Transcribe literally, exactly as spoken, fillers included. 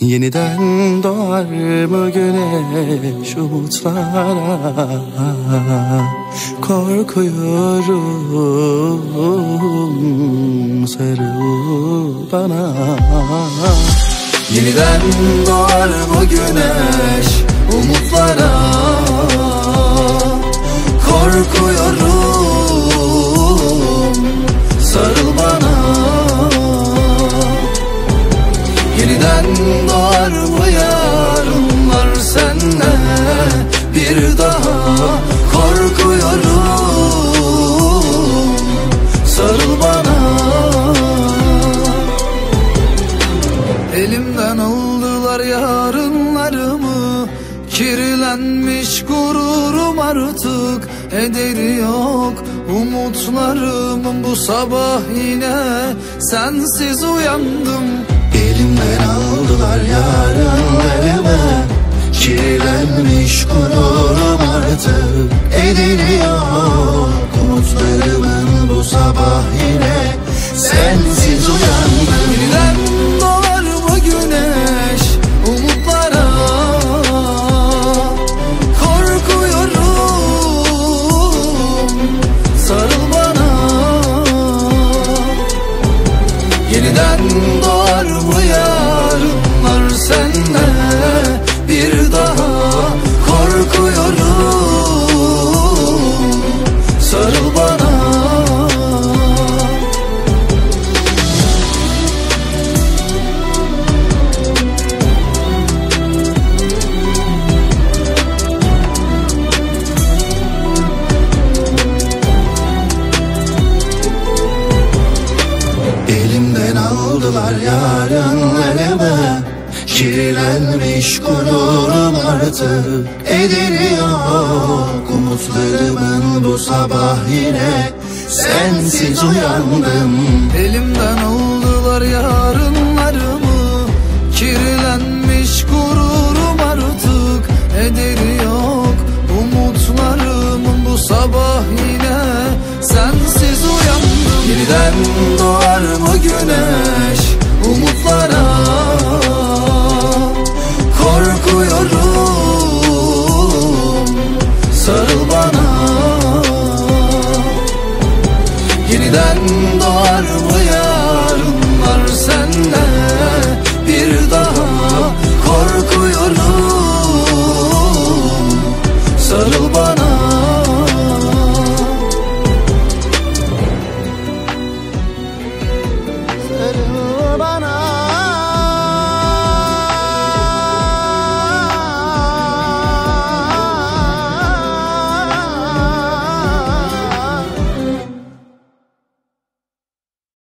Yeniden doğar mı güneş umutlara? Korkuyorum, sarıl bana. Yeniden doğar mı güneş umutlara? Korkuyorum, sarıl bana. Yeniden doğar mı yarınlar senle bir daha? Korkuyorum, sarıl bana. Elimden aldılar yarınlarımı, kirlenmiş gururum artık ederi yok. Umutlarımın bu sabah yine sensiz uyandım. Elimden aldılar yarınlarımı, kirlenmiş gururum artık ederi yok. Umutlarımın bu sabah yine sensiz uyandım. Yeniden doğar mı güneş umutlara? Korkuyorum, sarıl bana. Yeniden doğar mı yarınlar senle bir daha? Korkuyorum, sarıl bana. Elimden aldılar yarınlarımı, kirlenmiş gururum artık ederi yok. Umutlarımın bu sabah yine sensiz uyandım. Elimden aldılar yarınlarımı, kirlenmiş gururum artık ederi yok. Umutlarımın bu sabah yine sensiz uyandım. Yeniden doğar mı güneş